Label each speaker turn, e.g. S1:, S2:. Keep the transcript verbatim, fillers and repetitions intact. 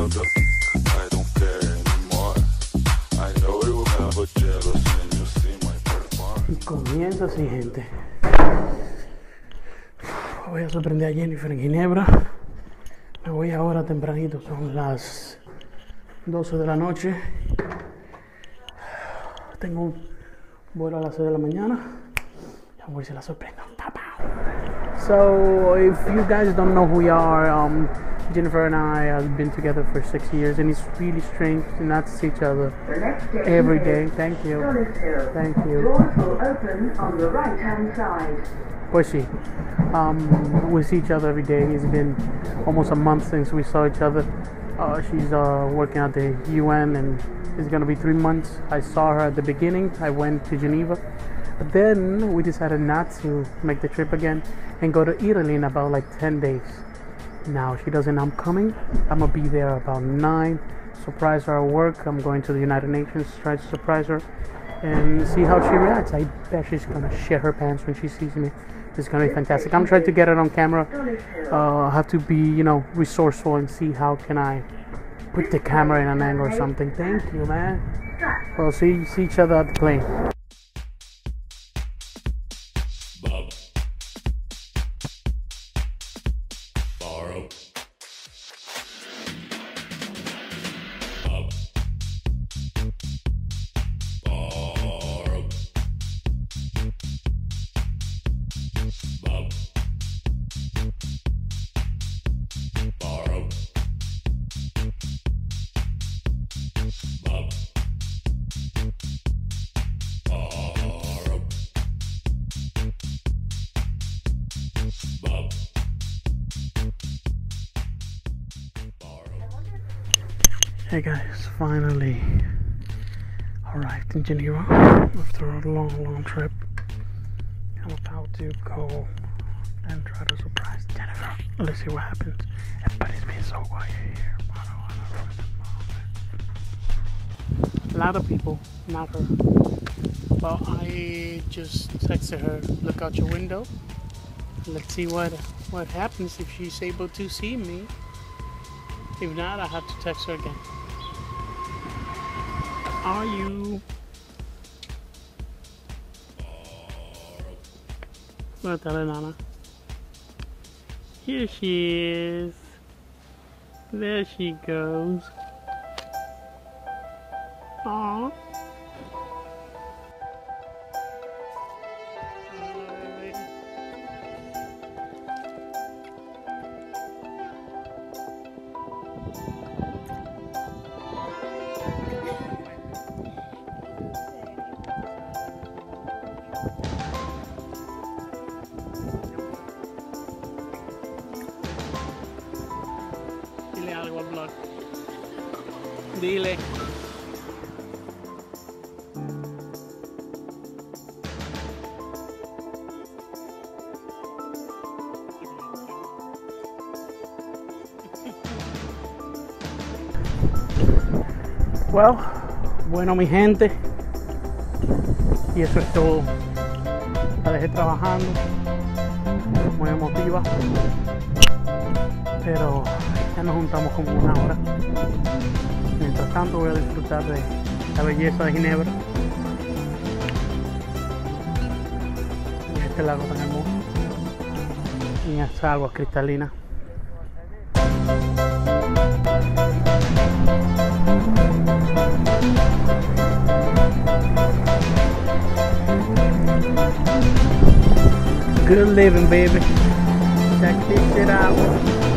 S1: another. I don't care anymore. I know you will have a jealous when you see my performance.
S2: Y comienza así, gente. Voy a sorprender a Jennifer en Ginebra. Me voy ahora tempranito, son las doce de la noche. Tengo un vuelo a las seis de la mañana. A ver si la sorprendo. So, if you guys don't know who we are, um, Jennifer and I have been together for six years, and it's really strange to not see each other every day. Thank you. Thank you.
S3: Doors will open on the right-hand side.
S2: Pues sí. Um, we see each other every day. It's been almost a month since we saw each other. Uh, she's uh, working at the U N, and it's gonna be three months. I saw her at the beginning. I went to Geneva. But then we decided not to make the trip again and go to Italy in about like ten days. Now she doesn't know I'm coming. I'm gonna be there about nine. Surprise her at work. I'm going to the United Nations, try to surprise her and see how she reacts. I bet she's gonna shit her pants when she sees me. It's gonna be fantastic. I'm trying to get it on camera. Uh, I have to be, you know, resourceful and see how can I put the camera in an angle or something. Thank you, man. Well, see, see each other at the plane. Hey guys, finally arrived in Geneva after a long, long trip. I'm about to go and try to surprise Jennifer. Let's see what happens. Everybody's been so quiet here. I don't wanna ruin it. A lot of people, not her. Well, I just texted her, look out your window. Let's see what what happens if she's able to see me. If not, I have to text her again. Are you? What the Nana? Here she is. There she goes. Aww. Dile algo al blog. Dile. Well, bueno mi gente, y eso es todo. La dejé trabajando, muy emotiva, pero ya nos juntamos como una hora. Mientras tanto voy a disfrutar de la belleza de Ginebra y este lago tan hermoso y esta agua cristalina. Good living, baby. Check this shit out.